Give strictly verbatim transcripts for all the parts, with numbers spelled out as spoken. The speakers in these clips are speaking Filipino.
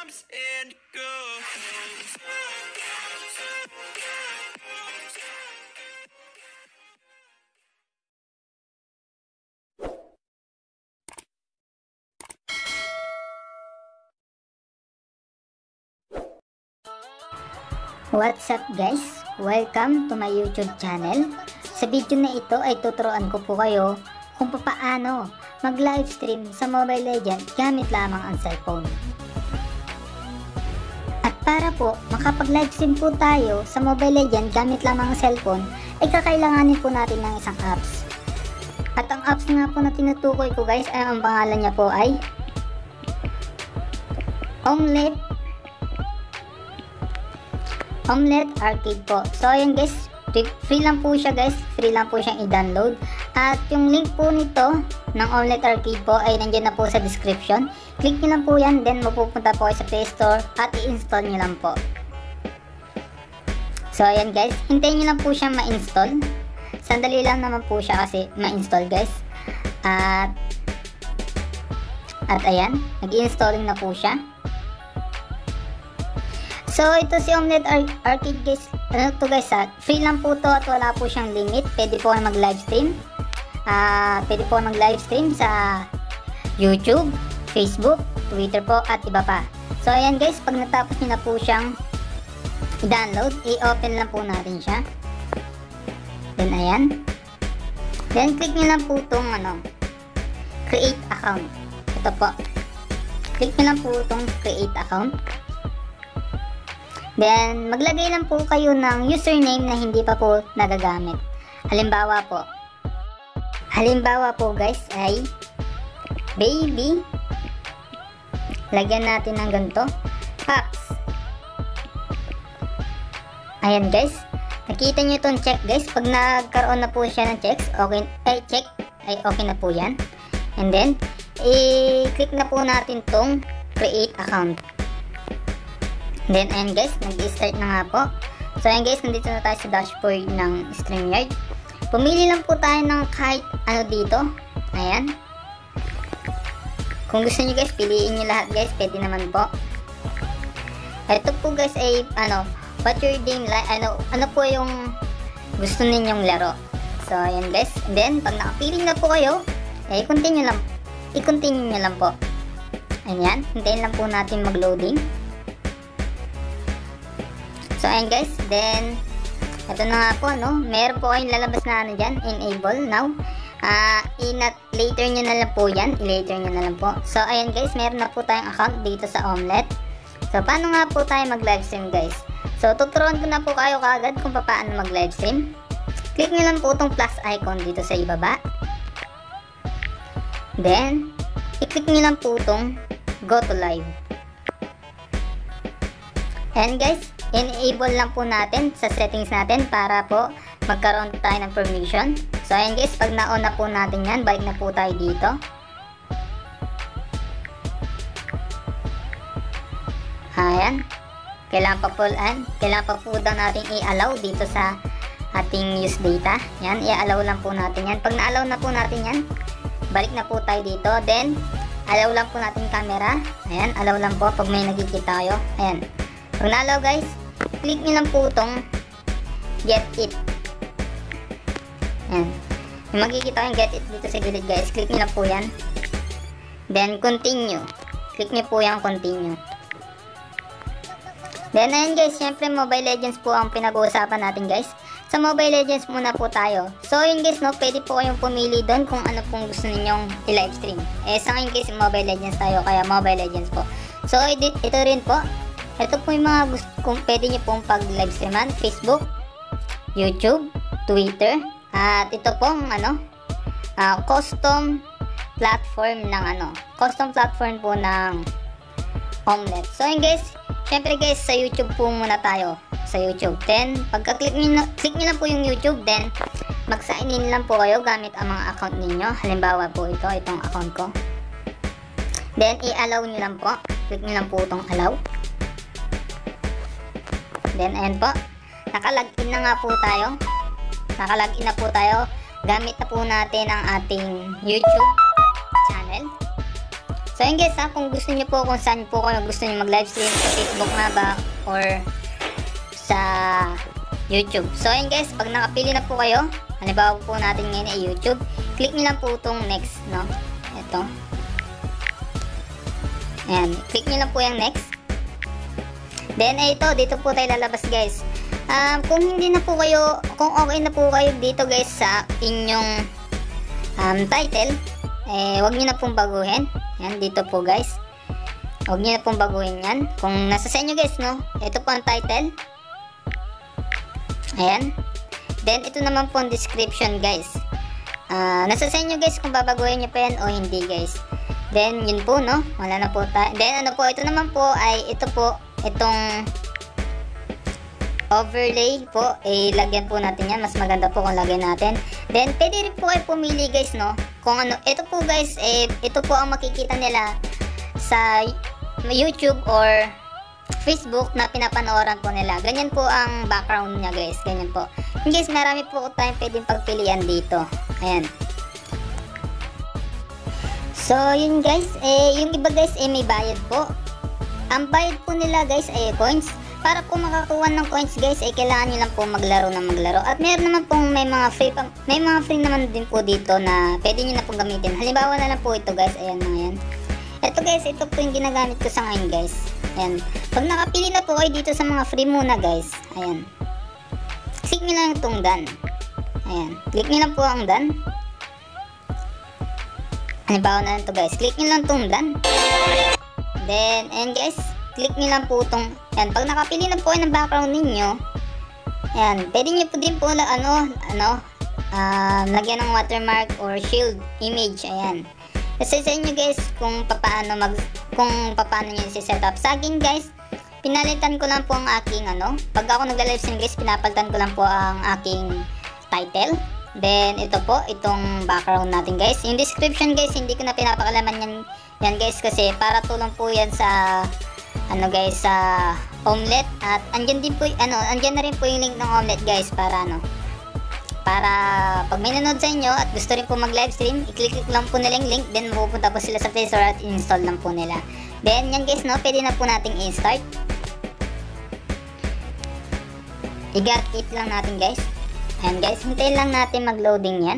comes and goes. What's up guys? Welcome to my YouTube channel. Sa video na ito ay tuturuan ko po kayo kung paano mag livestream sa Mobile Legends gamit lamang ang cellphone. At para po makapag livestream po tayo sa Mobile Legends gamit lamang ang cellphone ay kakailanganin po natin ng isang apps. At ang apps nga po na tinutukoy ko guys ay ang pangalan niya po ay Omlet Omlet Arcade po. So ayan guys, free lang po siya guys, free lang po siyang i-download. At yung link po nito ng Omlet Arcade po ay nandiyan na po sa description. Click nyo lang po yan, then mapupunta po kayo sa Play Store at i-install nyo lang po. So ayan guys, hintayin nyo lang po siyang ma-install. Sandali lang naman po siya kasi ma-install guys. At At ayan, nag-i-installing na po siya. So ito si Omlet Ar Arcade guys, ano to guys ha, free lang po to at wala po siyang limit. Pwede po mag livestream, uh, pwede po mag livestream sa YouTube, Facebook, Twitter po at iba pa. So ayan guys, pag natapos nyo na po siyang i-download, i-open lang po natin siya. Then ayan, then click nyo lang po itong ano, create account. Ito po, click nyo lang po itong create account. Then, maglagay lang po kayo ng username na hindi pa po nagagamit. Halimbawa po. Halimbawa po guys ay baby. Lagyan natin ng ganito. Pax. Ayan guys. Nakita nyo itong check guys. Pag nagkaroon na po siya ng checks, okay, ay check, ay okay na po yan. And then, i-click na po natin itong create account. Then ayan guys, nag-start na nga po. So ayan guys, nandito na tayo sa dashboard ng StreamYard. Pumili lang po tayo ng kahit ano dito. Ayan. Kung gusto nyo guys, piliin nyo lahat guys, pwede naman po. Ito po guys ay ano, what your game like, ano, ano po yung gusto ninyong laro. So ayan guys, and then pag nakapili na po kayo, ay continue lang, i-continue nyo lang po. Ayan, hintayin lang po natin mag-loading. So ayan guys, then ito na nga po no, meron po kayong lalabas na ano dyan, enable now. uh, inat later nyo na lang po yan, i-later nyo na lang po. So ayan guys, meron na po tayong account dito sa Omlet. So paano nga po tayo mag livestream guys? So tuturuan ko na po kayo kagad kung paano mag livestream. Click nyo lang po itong plus icon dito sa ibaba. Then i-click nyo lang po itong go to live. And guys, enable lang po natin sa settings natin para po magkaroon tayo ng permission. So ayan guys, pag na-on na po natin yan, balik na po tayo dito. Ayan, kailangan pa po, ayan, kailangan pa po daw natin i-allow dito sa ating use data. Yan, i-allow lang po natin yan. Pag na-allow na po natin yan, balik na po tayo dito. Then allow lang po natin camera. Ayan, allow lang po pag may nakikita tayo. Ayan, pag na-allow guys, click nyo lang po itong get it. Ayan. Yung makikita yung get it dito sa gilid guys, click nyo lang po yan. Then continue. Click nyo po yung continue. Then ayan guys, syempre Mobile Legends po ang pinag-uusapan natin guys. Sa Mobile Legends muna po tayo. So yun guys no, pwede po kayong pumili doon kung ano pong gusto ninyong i-livestream. Eh sa ngayon guys, Mobile Legends tayo, kaya Mobile Legends po. So ito, ito rin po. Ito po yung mga gusto kung pwede nyo pong pag-livestreaman, Facebook, YouTube, Twitter, at ito pong ano, uh, custom platform ng ano, custom platform po ng Omlet. So yun guys, syempre guys, sa YouTube po muna tayo, sa YouTube. Then, pagka-click nyo, click nyo lang po yung YouTube, then mag-sign in lang po kayo gamit ang mga account ninyo. Halimbawa po ito, itong account ko. Then, i-allow nyo lang po. Click nyo lang po itong allow. Then, ayan po. Naka-login na nga po tayo. Naka-login na po tayo. Gamit na po natin ang ating YouTube channel. So yun guys ha, kung gusto niyo po kung saan po kayo gusto niyo mag-livestream, sa Facebook nga ba or sa YouTube. So yun guys, pag nakapili na po kayo, halimbawa po natin ngayon ay YouTube, click niyo lang po itong next, no? Ito. Ayan, click niyo lang po yung next. Then ay ito, dito po tayo lalabas guys. Um, kung hindi na po kayo, kung okay na po kayo dito guys sa inyong um, title, eh wag niyo na pong baguhin. Yan, dito po guys. Wag niyo na pong baguhin yan. Kung nasa sa inyo guys, no? Ito po ang title. Ayan. Then, ito naman po ang description, guys. Uh, nasa sa inyo, guys, kung babaguhin nyo pa yan o hindi, guys. Then, yun po, no? Wala na po tayo. Then, ano po, ito naman po ay, ito po, itong overlay po, eh, lagyan po natin yan. Mas maganda po kung lagyan natin. Then, pwede rin po kayo pumili, guys, no? Kung ano, ito po, guys, eh, ito po ang makikita nila sa YouTube or Facebook na pinapanooran po nila. Ganyan po ang background niya guys. Ganyan po. And guys, marami po tayong pwedeng pagpilian dito. Ayan. So, yun guys. Eh, yung iba guys, eh, may bayad po. Ang bayad po nila guys ay coins. Para po makakuha ng coins guys, eh, kailangan nyo lang po maglaro na maglaro. At meron naman pong may mga free, may mga free naman din po dito na pwede nyo na pong gamitin. Halimbawa na lang po ito guys. Ayan mga yan. Ito guys, ito po yung ginagamit ko sa ngayon guys. Ayan. Pag nakapili na po kayo dito sa mga free muna guys. Ayan. Click nyo lang itong done. Ayan. Click nyo lang po ang done. Halimbawa na lang ito guys. Click nyo lang itong done. Then, ayan guys. Click nyo lang po itong. Ayan. Pag nakapili na po kayo ng background ninyo. Ayan. Pwede nyo po din po na ano. Ano. Um, lagyan ng watermark or shield image. Ayan. Kasi sa inyo guys, kung paano mag kung paano niyo i-set up. Sa akin guys, pinalitan ko lang po ang aking ano, pag ako nagla-livestream guys, pinapalitan ko lang po ang aking title. Then ito po, itong background natin guys. Yung description guys, hindi ko na pinapakalaman yan, yan guys kasi para tulong po yan sa ano guys, sa Omelette. At andyan din po, ano, andyan na rin po yung link ng Omelette guys para ano, para pag may nanood sa inyo at gusto rin po mag-livestream, i-click lang po nila yung link, then mapupunta po sila sa Play Store at install lang po nila. Then, yan guys, no, pwede na po nating i-start. I-got it lang natin guys. Ayan guys, hintayin lang natin mag-loading yan.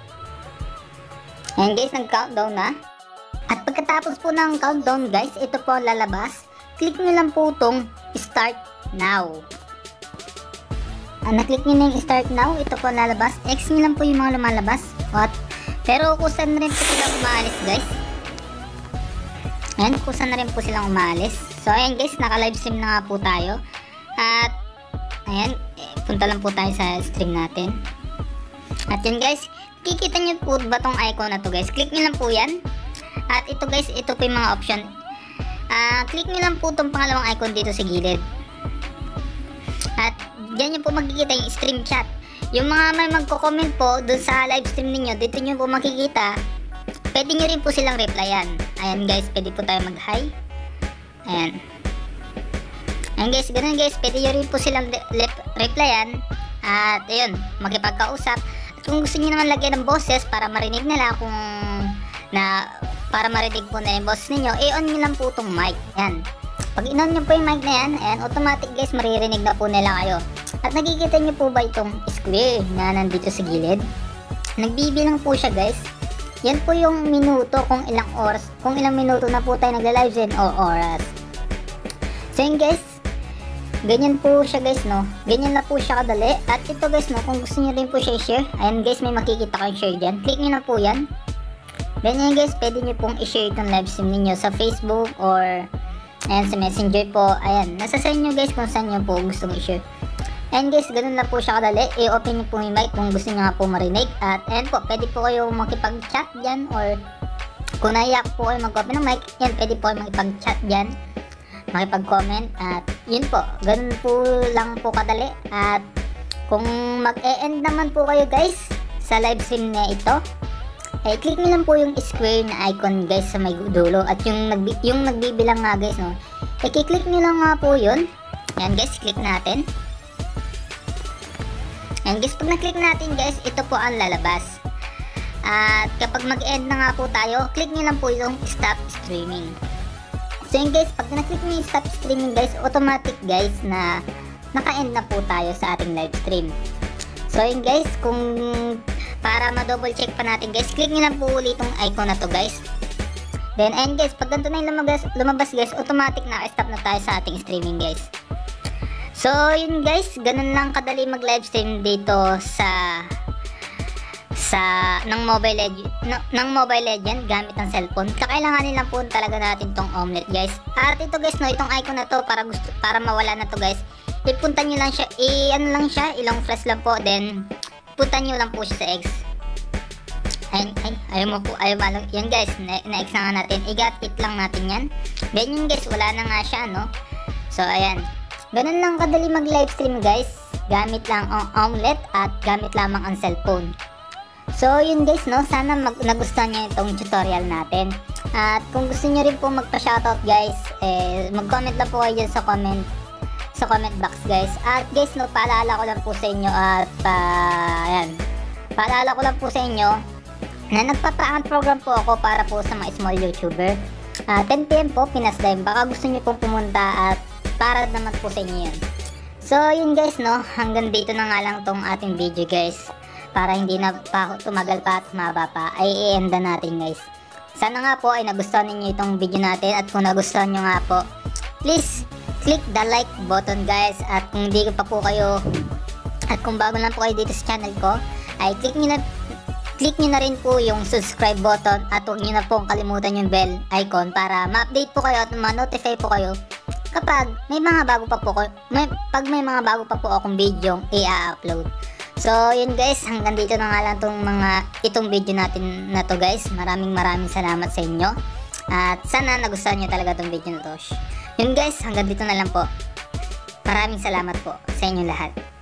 Ayan guys, nag-countdown na. At pagkatapos po ng countdown guys, ito po lalabas. Click nyo lang po itong Start Now. Ah, na-click nyo na yung start now, ito po lalabas. X nyo lang po yung mga lumalabas. What? Pero kusan na rin po silang umaalis guys. Ayan, kusan na rin po silang umaalis. So ayan guys, naka-livestream na nga po tayo. At ayan, eh, punta lang po tayo sa stream natin. At yun guys, kikita nyo po ba tong icon na to guys? Click nyo lang po yan. At ito guys, ito po yung mga option. Ah, click nyo lang po tong pangalawang icon dito sa gilid. At diyan nyo po makikita yung stream chat. Yung mga may magko-comment po dun sa live stream ninyo, dito nyo po makikita. Pwede nyo rin po silang replyan. Ayan guys, pwede po tayo mag-hi. Ayan. Ayan guys, ganun guys, pwede nyo rin po silang replyan. At ayun, makipagkausap. At kung gusto nyo naman lagyan ng boses para marinig nila kung na para marinig po na yung boses ninyo, i-on nyo lang po itong mic. Ayan. Pag in-on nyo po yung mic na yan, ayan, automatic guys, maririnig na po nila kayo. At nakikita nyo po ba itong square na nandito sa gilid? Nagbibilang po siya guys. Yan po yung minuto kung ilang oras, kung ilang minuto na po tayo nagla-live o oras. So yun guys, ganyan po siya guys, no? Ganyan na po siya kadali. At ito guys, no, kung gusto nyo rin po siya i-share, ayan guys, may makikita kayong share dyan. Click nyo na po yan. Then yan guys, pwede nyo pong i-share itong live stream ninyo sa Facebook or ayan, sa Messenger po. Ayan, nasa sa inyo guys kung saan nyo po gustong i-share. And guys, ganun lang po siya kadali. I-open nyo po yung mic kung gusto nyo nga po marinig. At ayan po, pwede po kayo makipag-chat dyan. Or kung naiyak po kayo mag-open ng mic, yan, pwede po kayo makipag-chat dyan, makipag-comment. At yun po, ganun po lang po kadali. At kung mag-e-end naman po kayo guys sa live stream na ito, ay click nyo lang po yung square na icon guys sa may dulo. At yung, nagbi yung nagbibilang nga guys, no, ay click nyo lang nga po yun. Ayan guys, click natin. Ayan guys, pag na-click natin guys, ito po ang lalabas. At kapag mag-end na nga po tayo, click nyo lang po yung stop streaming. So yun guys, pag na-click nyo yung stop streaming guys, automatic guys na naka-end na po tayo sa ating live stream. So yun guys, kung para ma-double check pa natin guys, click nyo lang po ulit itong icon na to guys. Then and guys, pag ganito na yung lumabas, lumabas guys, automatic naka-stop na tayo sa ating streaming guys. So yun guys, ganun lang kadali mag-live stream dito sa sa ng Mobile Legend ng, ng Mobile Legend gamit ng cellphone. Kakailanganin lang po talaga natin tong omelet guys. At ito guys no, itong icon na to para gusto para mawala na to guys. Ipunta niyo lang siya, i ano lang siya, ilong press lang po, then punta niyo lang po siya sa X. Ay, ay, ayaw mo po, ayaw malo. Yan guys, na-X na nga natin. I-got it lang natin yan. Then yun guys, wala na nga siya, no? So, ayan. Ganun lang kadali mag-live stream guys. Gamit lang ang omelet at gamit lamang ang cellphone. So, yun guys, no? Sana mag nagustuhan nyo itong tutorial natin. At kung gusto nyo rin po magpa-shoutout guys, eh, mag-comment lang po kayo dyan sa comment sa comment box guys. At guys, no, paalala ko lang po sa inyo at uh, ayan. Paalala ko lang po sa inyo na nagpa-prank program po ako para po sa mga small YouTuber. uh, ten P M po Pinas time, baka gusto nyo pong pumunta at para naman po sa inyo yun. So yun guys no, hanggang dito na nga lang tong ating video guys, para hindi na pa tumagal pa at maba pa, ay i-enda natin guys. Sana nga po ay nagustuhan ninyo itong video natin, at kung nagustuhan nyo nga po, please click the like button guys. At kung hindi pa po kayo, at kung bago lang po kayo dito sa channel ko, ay click nyo na click nyo na rin po yung subscribe button, at huwag nyo na pong kalimutan yung bell icon para ma-update po kayo at ma-notify po kayo kapag may mga bago pa po ko, may, pag may mga bago pa po akong video i-upload. So yun guys, hanggang dito na nga lang tong mga itong video natin na to guys. Maraming maraming salamat sa inyo, at sana nagustuhan nyo talaga tong video na to. Yun guys, hanggang dito na lang po. Maraming salamat po sa inyo lahat.